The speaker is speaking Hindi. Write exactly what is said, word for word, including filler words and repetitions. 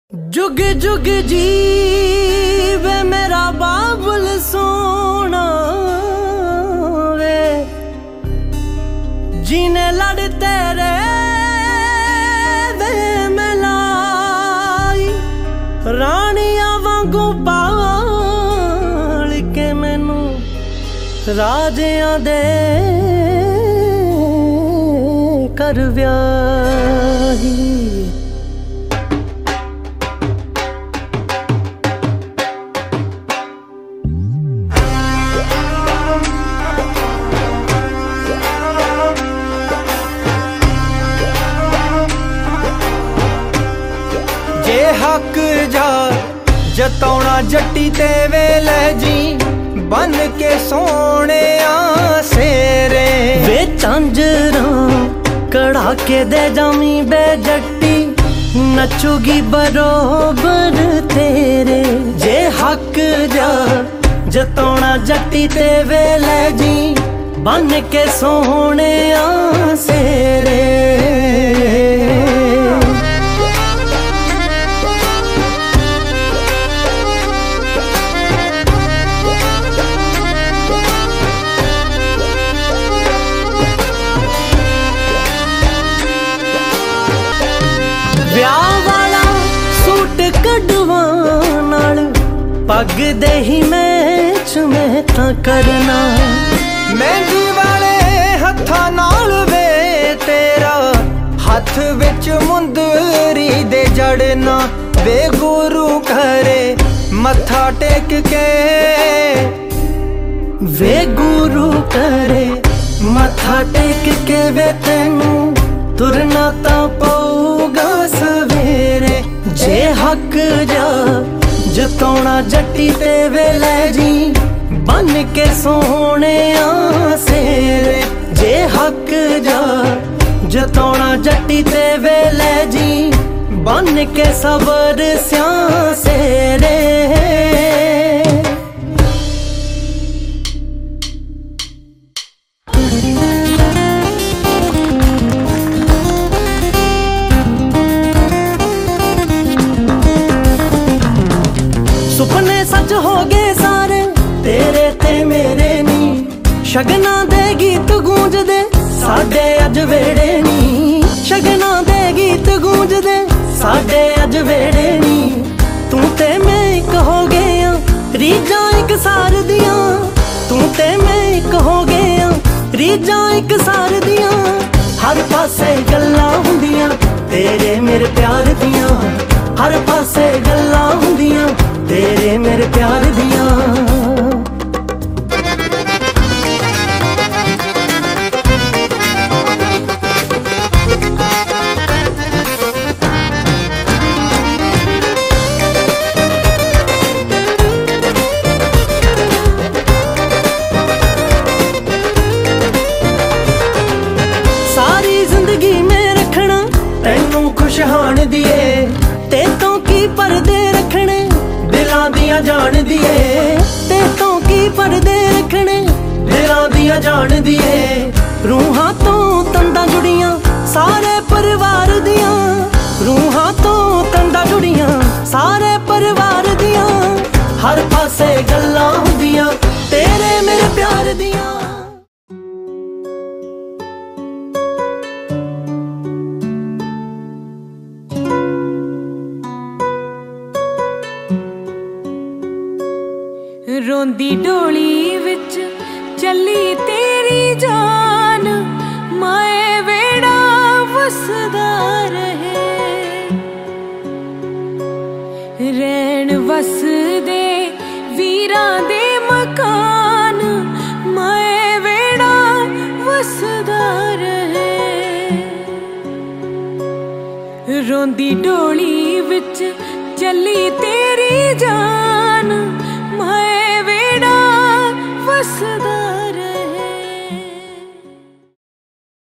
जुग जुग जीवे मेरा बाबुल सोना वे, जीने लड़ तेरे वे मलाई, रानिया वांगू पाल के मैनू राजियां दे कर व्याही। जे हक जा जतौना जट्टी ते वेले जी, बन के सोने सेरे वे झांजरा कड़ा के दे जामी बे जट्टी, नचुगी बरोबर तेरे। जे हक जा जतौना जट्टी ते वेले जी, बन के सोने सेरे। ब्याह वाला सूट कढ़वान नाल पग दे ही मैच मैं तां करना, मेहंदी वाले हत्थां नाल वे तेरा हथ विच मुंदरी दे जड़ना। वे गुरु घरे मत्था टेक के, वे गुरु घरे मत्था टेक के वे तैनू तुरना तां पऊगा सवेरे। जे हक जा जतौना जट्टी ते वेले जी, बन के सोने सेरे। जे हक जा जतौना जट्टी ते वेले जी, बन के सबर स्या सेरे। सुपने सच हो गए सारे तेरे ते मेरे नी, शगना दे गीत गूंज दे साडे अज वेड़े नी। शगना दे गीत गूंज दे साडे अज वेड़े नी। तू ते मैं एक हो गए रीजा एक सार दिया, तू ते मैं एक हो गए रीजा एक सार दिया। हर पासे गल्लां हुंदियां तेरे मेरे प्यार दियां, हर पासे गल्लां हुंदियां तेरे मेरे प्यार दियां। सारी जिंदगी में रखना तैनू खुशहान दिए, ते तो की पर्दे रखने दिलां दियां जान दिए। ते तो की पर्दे रखने दिलां दियां जान दिए। रूहां तो तंदा जुड़ियां सारे परिवार दियां, रूहां तो तंदा जुड़ियां सारे परिवार दियां। हर पासे गल्लां हुंदियां तेरे मेरे प्यार दियां। रोंदी डोली विच चली तेरी जान, माए वेड़ा वसदा रहे। रैन वसदे वीरां दे मकान, माए वेड़ा वसदा रहे। रोंदी डोली विच चली तेरी जान, माए वेड़ा वसदा